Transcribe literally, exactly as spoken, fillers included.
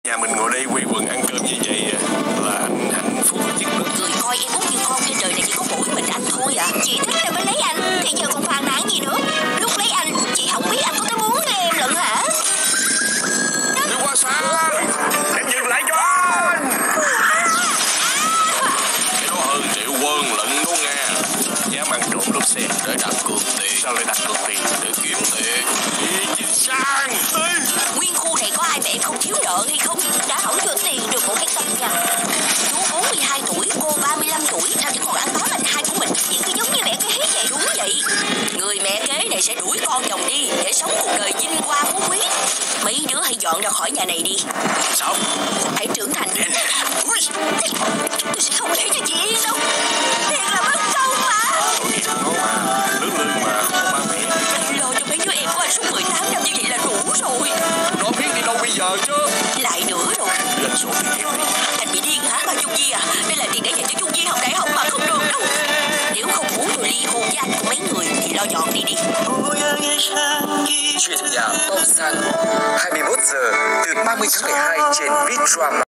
Nhà mình ngồi đây quây quần ăn cơm như vậy là anh hạnh phúc chứ. Người coi em muốn nhiều con trên đời này chỉ có mỗi mình anh thôi à. Chị thích rồi mới lấy anh, thì giờ còn phàn nàn gì nữa. Lúc lấy anh, chị không biết anh có tới muốn em lận hả? Đi qua xa, em dừng lại cho anh. Cái đó hơn triệu quân lận đó nghe. Dám ăn trộm lốp xe để đặt cược tiền. Sao lại đặt cược tiền? Để kiếm tiền. Đi chính sang. Nguyên khu này có ai mẹ không thiếu nợ hay không? Đã không cho tiền được một cái căn nhà. Chú bốn mươi hai tuổi, cô ba mươi lăm tuổi, sao chỉ còn ăn bám anh hai của mình? Những cái giống như mẹ kế vậy. Đúng vậy. Người mẹ kế này sẽ đuổi con chồng đi để sống cuộc đời vinh hoa phú quý. Mấy đứa hãy dọn ra khỏi nhà này đi. Sao? Hãy trưởng thành. Tôi sẽ không để cho chị yên đâu. Thiệt là bất công mà. Tội nghiệp nó mà, lớn lên mà không ba mẹ. Lo cho mấy đứa em của anh suốt mười tám năm như vậy là đủ rồi. Nó biết đi đâu bây giờ chứ. Lại nữa rồi. Lên sổ tiết kiệm đi. Anh bị điên hả? Bao Dung Di à? Đây là tiền để dành cho Dung Di học đại học mà không được đâu. Nếu không muốn tôi ly hôn với anh của mấy người thì lo dọn đi đi. Chuyện nhà Bom San hai mươi mốt giờ từ ba mươi tháng mười hai trên Vietram.